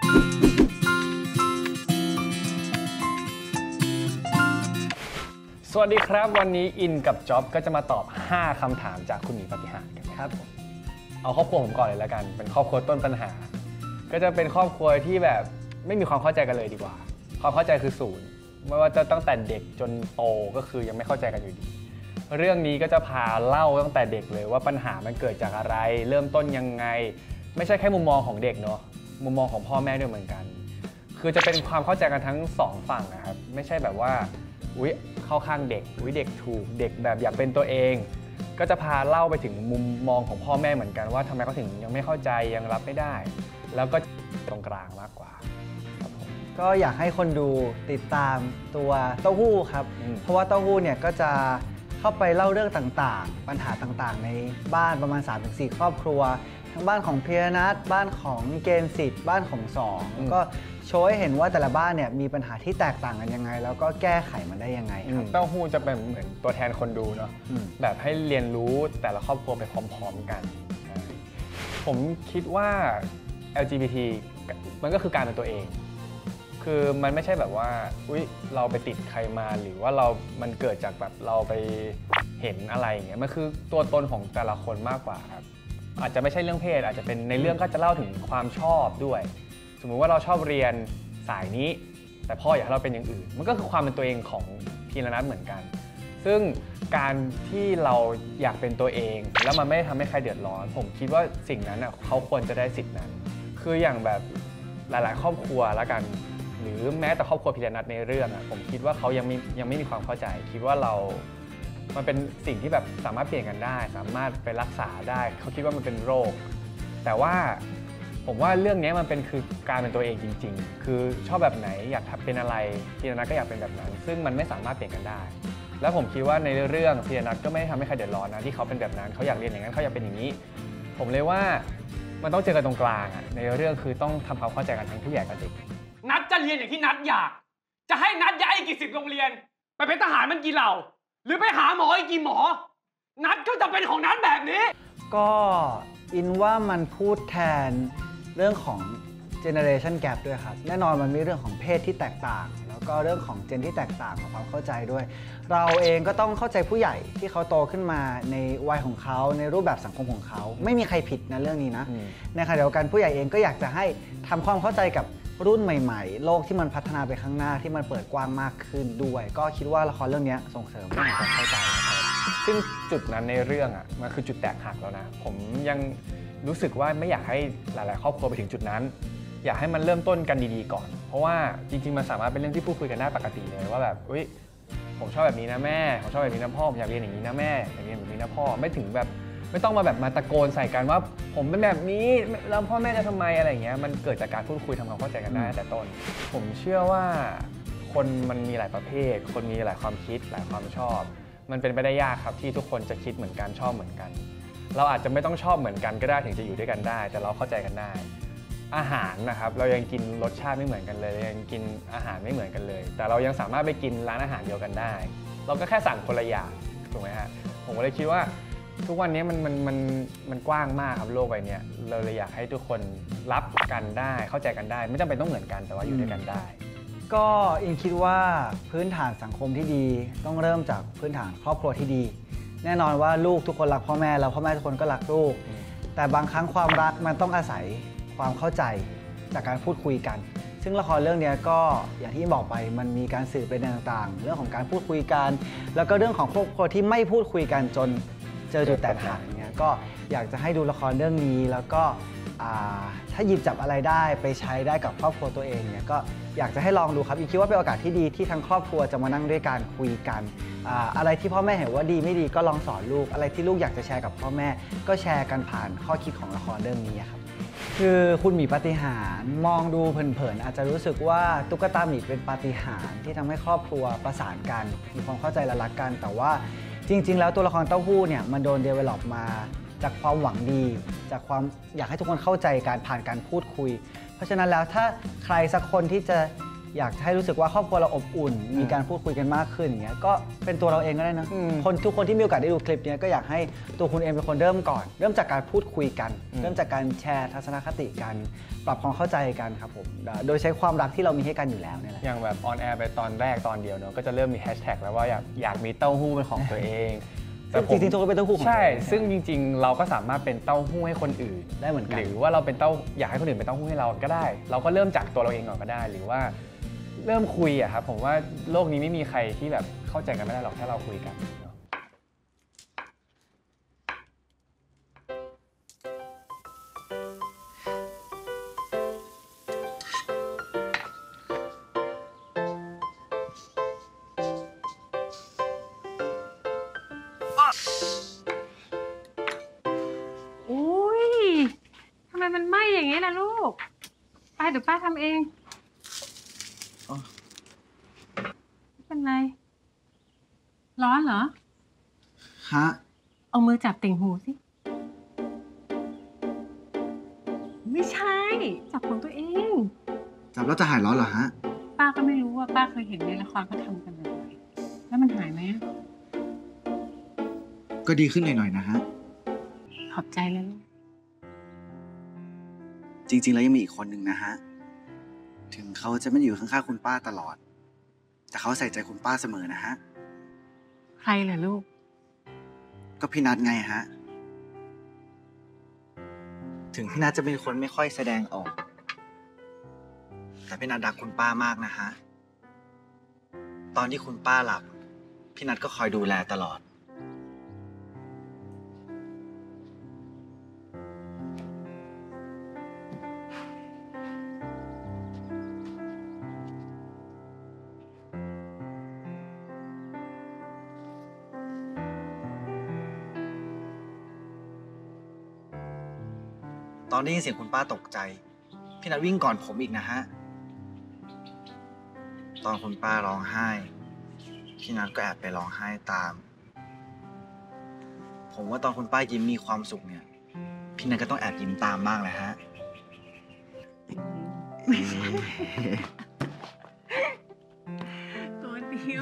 สวัสดีครับวันนี้อินกับจ๊อบก็จะมาตอบ5คำถามจากคุณหมีปาฏิหาริย์กันครับเอาครอบครัวผมก่อนเลยแล้วกันเป็นครอบครัวต้นปัญหาก็จะเป็นครอบครัวที่แบบไม่มีความเข้าใจกันเลยดีกว่าความเข้าใจคือศูนย์ไม่ว่าจะตั้งแต่เด็กจนโตก็คือยังไม่เข้าใจกันอยู่ดีเรื่องนี้ก็จะพาเล่าตั้งแต่เด็กเลยว่าปัญหามันเกิดจากอะไรเริ่มต้นยังไงไม่ใช่แค่มุมมองของเด็กเนาะมุมมองของพ่อแม่ด้วยเหมือนกันคือจะเป็นความเข้าใจกันทั้ง2ฝั่งนะครับไม่ใช่แบบว่าเข้าข้างเด็กเด็กถูกเด็กแบบอยากเป็นตัวเองก็จะพาเล่าไปถึงมุมมองของพ่อแม่เหมือนกันว่าทำไมเขาถึงยังไม่เข้าใจยังรับไม่ได้แล้วก็ตรงกลางมากกว่าครับผมก็อยากให้คนดูติดตามตัวเต้าหู้ครับเพราะว่าเต้าหู้เนี่ยก็จะเข้าไปเล่าเรื่องต่างๆปัญหาต่างๆในบ้านประมาณ 3-4 ครอบครัวทั้งบ้านของพีรนัทบ้านของเกณฑ์สิทธิ์บ้านของสองก็โชว์ให้เห็นว่าแต่ละบ้านเนี่ยมีปัญหาที่แตกต่างกันยังไงแล้วก็แก้ไขมันได้ยังไงครับเต้าหู้จะเป็นเหมือนตัวแทนคนดูเนาะแบบให้เรียนรู้แต่ละครอบครัวไปพร้อมๆกันผมคิดว่า LGBT มันก็คือการเป็นตัวเองคือมันไม่ใช่แบบว่าเราไปติดใครมาหรือว่ามันเกิดจากแบบเราไปเห็นอะไรอย่างเงี้ยมันคือตัวตนของแต่ละคนมากกว่าครับอาจจะไม่ใช่เรื่องเพศอาจจะเป็นในเรื่องก็จะเล่าถึงความชอบด้วยสมมุติว่าเราชอบเรียนสายนี้แต่พ่ออยากให้เราเป็นอย่างอื่นมันก็คือความเป็นตัวเองของพีรนัทเหมือนกันซึ่งการที่เราอยากเป็นตัวเองแล้วมันไม่ทำให้ใครเดือดร้อนผมคิดว่าสิ่งนั้นเขาควรจะได้สิทธินั้นคืออย่างแบบหลายๆครอบครัวแล้วกันหรือแม้แต่ครอบครัวพีรนัทในเรื่องผมคิดว่าเขายังไม่มีความเข้าใจคิดว่ามันเป็นสิ่งที่แบบสามารถเปลี่ยนกันได้สามารถไปรักษาได้เขาคิดว่ามันเป็นโรคแต่ว่าผมว่าเรื่องนี้มันเป็นคือการเป็นตัวเองจริงๆคือชอบแบบไหนอยากเป็นอะไรพีรนัทก็อยากเป็นแบบนั้นซึ่งมันไม่สามารถเปลี่ยนกันได้แล้วผมคิดว่าในเรื่องพีรนัทก็ไม่ทำให้ใครเดือดร้อนนะที่เขาเป็นแบบนั้นเขาอยากเรียนอย่างนั้นเขาอยากเป็นอย่างนี้ผมเลยว่ามันต้องเจอกันตรงกลางในเรื่องคือต้องทำความเข้าใจกันทั้งผู้ใหญ่กับเด็กนัทจะเรียนอย่างที่นัทอยากจะให้นัทย้ายอีกกี่10โรงเรียนไปเป็นทหารมันกี่เหล่าหรือไปหาหมออีกกี่หมอนัทก็จะเป็นของนัทแบบนี้ก็อินว่ามันพูดแทนเรื่องของ generation gap ด้วยครับแน่นอนมันมีเรื่องของเพศที่แตกต่างแล้วก็เรื่องของเจนที่แตกต่างของความเข้าใจด้วยเราเองก็ต้องเข้าใจผู้ใหญ่ที่เขาโตขึ้นมาในวัยของเขาในรูปแบบสังคมของเขาไม่มีใครผิดนะเรื่องนี้นะในขณะเดียวกันผู้ใหญ่เองก็อยากจะให้ทำความเข้าใจกับรุ่นใหม่ๆโลกที่มันพัฒนาไปข้างหน้าที่มันเปิดกว้างมากขึ้นด้วยก็คิดว่าละครเรื่องนี้ส่งเสริมเรื่องความเข้าใจซึ่งจุดนั้นในเรื่องมันคือจุดแตกหักแล้วนะผมยังรู้สึกว่าไม่อยากให้หลายๆครอบครัวไปถึงจุดนั้นอยากให้มันเริ่มต้นกันดีๆก่อนเพราะว่าจริงๆมันสามารถเป็นเรื่องที่พูดคุยกันได้ปกติเลยว่าแบบผมชอบแบบนี้นะแม่ผมชอบแบบนี้นะพ่อผมอยากเรียนอย่างนี้นะแม่อยากเรียนแบบนี้นะพ่อไม่ถึงแบบไม่ต้องมาแบบมาตะโกนใส่กันว่าผมเป็นแบบนี้แล้วพ่อแม่จะทำไมอะไรอย่างเงี้ยมันเกิดจากการพูดคุยทำความเข้าใจกันได้แต่ต้นผมเชื่อว่าคนมันมีหลายประเภทคนมีหลายความคิดหลายความชอบมันเป็นไปได้ยากครับที่ทุกคนจะคิดเหมือนกันชอบเหมือนกันเราอาจจะไม่ต้องชอบเหมือนกันก็ได้ถึงจะอยู่ด้วยกันได้แต่เราเข้าใจกันได้อาหารนะครับเรายังกินรสชาติไม่เหมือนกันเลยยังกินอาหารไม่เหมือนกันเลยแต่เรายังสามารถไปกินร้านอาหารเดียวกันได้เราก็แค่สั่งคนละอย่างถูกไหมฮะผมก็เลยคิดว่าทุกวันนี้มันกว้างมากครับโลกใบนี้เราเลยอยากให้ทุกคนรับกันได้เข้าใจกันได้ไม่จำเป็นต้องเหมือนกันแต่ว่าอยู่ด้วยกันได้ก็อินคิดว่าพื้นฐานสังคมที่ดีต้องเริ่มจากพื้นฐานครอบครัวที่ดีแน่นอนว่าลูกทุกคนรักพ่อแม่แล้วพ่อแม่ทุกคนก็รักลูกแต่บางครั้งความรักมันต้องอาศัยความเข้าใจจากการพูดคุยกันซึ่งละครเรื่องนี้ก็อย่างที่บอกไปมันมีการสื่อประเด็นต่างๆเรื่องของการพูดคุยกันแล้วก็เรื่องของครอบครัวที่ไม่พูดคุยกันจนเจอจุดแตกหักเนี่ยก็อยากจะให้ดูละครเรื่องนี้แล้วก็ถ้าหยิบจับอะไรได้ไปใช้ได้กับครอบครัวตัวเองเนี่ยก็อยากจะให้ลองดูครับคิดว่าเป็นโอกาสที่ดีที่ทั้งครอบครัวจะมานั่งด้วยการคุยกันอะไรที่พ่อแม่เห็นว่าดีไม่ดีก็ลองสอนลูกอะไรที่ลูกอยากจะแชร์กับพ่อแม่ก็แชร์กันผ่านข้อคิดของละครเรื่องนี้ครับคือคุณหมีปาฏิหาริย์มองดูเผินๆอาจจะรู้สึกว่าตุ๊กตาหมีเป็นปาฏิหาริย์ที่ทำให้ครอบครัวประสานกันมีความเข้าใจและรักกันแต่ว่าจริงๆแล้วตัวละครเต้าหู้เนี่ยมันโดน develop มาจากความหวังดีจากความอยากให้ทุกคนเข้าใจการผ่านการพูดคุยเพราะฉะนั้นแล้วถ้าใครสักคนที่จะอยากให้รู้สึกว่าครอบครัวเราอบอุ่น มีการพูดคุยกันมากขึ้นอย่างเงี้ยก็เป็นตัวเราเองก็ได้นะทุกคนที่มีโอกาสได้ดูคลิปนี้ก็อยากให้ตัวคุณเองเป็นคนเริ่มก่อน เริ่มจากการพูดคุยกัน เริ่มจากการแชร์ทัศนคติกันปรับความเข้าใจกันครับผมโดยใช้ความรักที่เรามีให้กันอยู่แล้วนี่แหละอย่างแบบออนแอร์ไปตอนแรกตอนเดียวเนาะก็จะเริ่มมีแฮชแท็กแล้วว่าอยากมีเต้าหู้เป็นของตัวเองจริงๆทุกคนเป็นเต้าหู้ของตัวเองใช่ซึ่งจริงๆเราก็สามารถเป็นเต้าหู้ให้คนอื่นได้เหมือนกันหรือว่าเราเป็นอยากให้คนอื่นเป็นเต้าหู้ให้เราก็ได้เราก็เริ่มจากตัวเราเองก่อนก็ได้หรือว่าเริ่มคุยอะครับผมว่าโลกนี้ไม่มีใครที่แบบเข้าใจกันไม่ได้หรอกถ้าเราคุยกันอุ้ยทำไมมันไหม้อย่างนี้ล่ะลูกไปเดี๋ยวป้าทำเองไม่เป็นไรร้อนเหรอฮะเอามือจับติ่งหูสิไม่ใช่จับของตัวเองจับแล้วจะหายร้อนเหรอฮะป้าก็ไม่รู้ว่าป้าเคยเห็นในละครเขาทำกันแบบไหนแล้วมันหายไหมก็ดีขึ้นหน่อยๆนะฮะขอบใจนะลูกจริงๆแล้วยังมีอีกคนหนึ่งนะฮะถึงเขาจะไม่อยู่ข้างๆคุณป้าตลอดแต่เขาใส่ใจคุณป้าเสมอนะฮะใครเหรอลูกก็พี่นัทไงฮะถึงพี่นัทจะเป็นคนไม่ค่อยแสดงออกแต่พี่นัทรักคุณป้ามากนะฮะตอนที่คุณป้าหลับพี่นัทก็คอยดูแลตลอดตอนได้ยินเสียงคุณป้าตกใจพี่นัทวิ่งก่อนผมอีกนะฮะตอนคุณป้าร้องไห้พี่นัทก็แอบไปร้องไห้ตามผมว่าตอนคุณป้ายิ้มมีความสุขเนี่ยพี่นัทก็ต้องแอบยิ้มตามบ้างแหละฮะตัวเดียว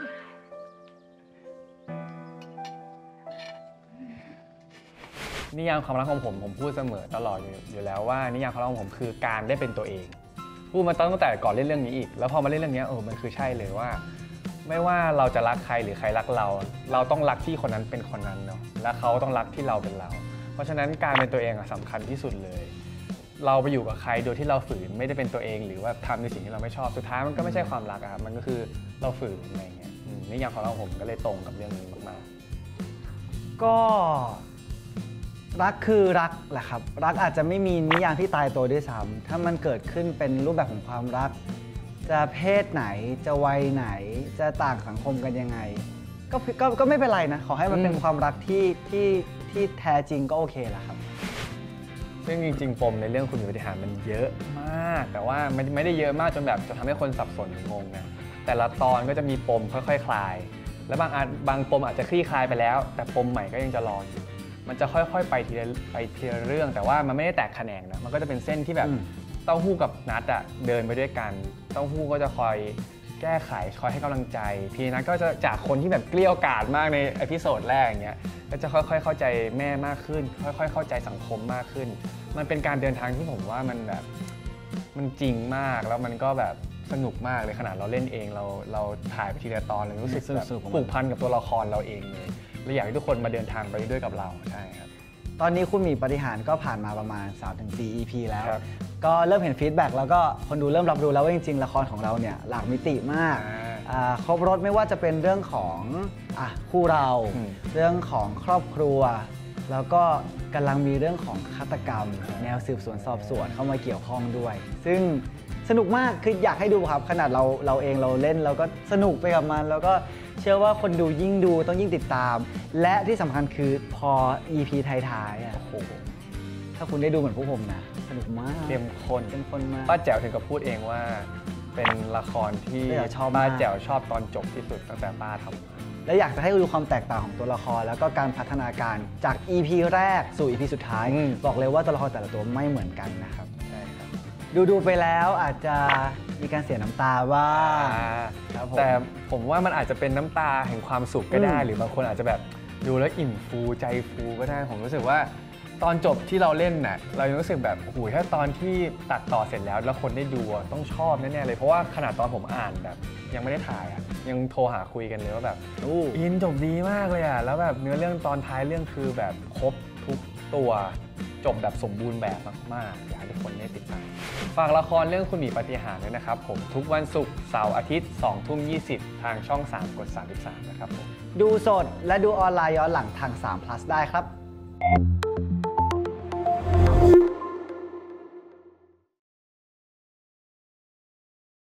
นิยามความรักของผมพูดเสมอตลอดอยู่แล้วว่านิยามความรักของผมคือการได้เป็นตัวเองพูดมาตั้งแต่ก่อนเล่นเรื่องนี้อีกแล้วพอมาเล่นเรื่องนี้มันคือใช่เลยว่าไม่ว่าเราจะรักใครหรือใครรักเราต้องรักที่คนนั้นเป็นคนนั้นเนาะและเขาต้องรักที่เราเป็นเราเพราะฉะนั้นการเป็นตัวเองสำคัญที่สุดเลยเราไปอยู่กับใครโดยที่เราฝืนไม่ได้เป็นตัวเองหรือว่าทำในสิ่งที่เราไม่ชอบสุดท้ายมันก็ไม่ใช่ความรักครับมันก็คือเราฝืนอะไรเงี้ยนิยามความรักของผมก็เลยตรงกับเรื่องนี้มากๆก็รักคือรักแหละครับรักอาจจะไม่มีนิยามที่ตายตัวด้วยซ้ำถ้ามันเกิดขึ้นเป็นรูปแบบของความรักจะเพศไหนจะวัยไหนจะต่างสังคมกันยังไงก็ไม่เป็นไรนะขอให้มันเป็นความรักที่แท้จริงก็โอเคแหละครับซึ่งจริงๆปมในเรื่องคุณมีปฏิหารมันเยอะมากแต่ว่าไม่ได้เยอะมากจนแบบจะทำให้คนสับสนงงนะแต่ละตอนก็จะมีปมค่อยๆคลายและบางปมอาจจะคลี่คลายไปแล้วแต่ปมใหม่ก็ยังจะรออยู่มันจะค่อยๆไปทีละเรื่องแต่ว่ามันไม่ได้แตกแขนงนะมันก็จะเป็นเส้นที่แบบเต้าหู้กับนัทเดินไปด้วยกันเต้าหู้ก็จะคอยแก้ไขคอยให้กำลังใจพี่นัทก็จะจากคนที่แบบเกลี้ยกล่อมมากในเอพิโซดแรกอย่างเงี้ยก็จะค่อยๆเข้าใจแม่มากขึ้นค่อยๆเข้าใจสังคมมากขึ้นมันเป็นการเดินทางที่ผมว่ามันแบบมันจริงมากแล้วมันก็แบบสนุกมากเลยขนาดเราเล่นเองเราถ่ายไปทีละตอนเลยรู้สึกแบบผูกพันกับตัวละครเราเองเลยและอยากให้ทุกคนมาเดินทางไปด้วยกับเราใช่ครับตอนนี้คุณมีปฏิหารก็ผ่านมาประมาณ 3-4 EP แล้วก็เริ่มเห็นฟีดแบ็กแล้วก็คนดูเริ่มรับรู้แล้วว่าจริงๆละครของเราเนี่ยหลากมิติมากครบรสไม่ว่าจะเป็นเรื่องของคู่เราเรื่องของครอบครัวแล้วก็กำลังมีเรื่องของฆาตกรรมแนวสืบสวนสอบสวนเข้ามาเกี่ยวข้องด้วยซึ่งสนุกมากคืออยากให้ดูครับขนาดเราเองเราเล่นเราก็สนุกไปกับมันแล้วก็เชื่อว่าคนดูยิ่งดูต้องยิ่งติดตามและที่สำคัญคือพอ EP ท้ายๆโอ้โหถ้าคุณได้ดูเหมือนพวกผมนะสนุกมากเข้มข้นมากป้าแจ๋วถึงกับพูดเองว่าเป็นละครที่ป้าแจ๋วชอบตอนจบที่สุดตั้งแต่ป้าทำและอยากจะให้ดูความแตกต่างของตัวละครแล้วก็การพัฒนาการจาก EP แรกสู่ EP สุดท้ายบอกเลยว่าตัวละครแต่ละตัวไม่เหมือนกันนะครับใช่ครับดูไปแล้วอาจจะมีการเสียน้ำตาบ้างครับผมแต่ผมว่ามันอาจจะเป็นน้ำตาแห่งความสุขก็ได้ หรือบางคนอาจจะแบบดูแล้วอิ่มฟูใจฟูก็ได้ผมรู้สึกว่าตอนจบที่เราเล่นน่ะเรายังรู้สึกแบบโอ้ยถ้าตอนที่ตัดต่อเสร็จแล้วคนได้ดูต้องชอบแน่ๆเลยเพราะว่าขนาดตอนผมอ่านแบบยังไม่ได้ถ่ายอ่ะยังโทรหาคุยกันเลยว่าแบบอินจบดีมากเลยอ่ะแล้วแบบเนื้อเรื่องตอนท้ายเรื่องคือแบบครบทุกตัวจบแบบสมบูรณ์แบบมากๆอยากให้ทุกคนได้ติดตามฝากละครเรื่องคุณหมีปาฏิหาริย์ด้วยนะครับผมทุกวันศุกร์เสาร์อาทิตย์ 20:20 ทางช่อง 3 กด 33 นะครับผมดูสดและดูออนไลน์ย้อนหลังทาง3 plus ได้ครับ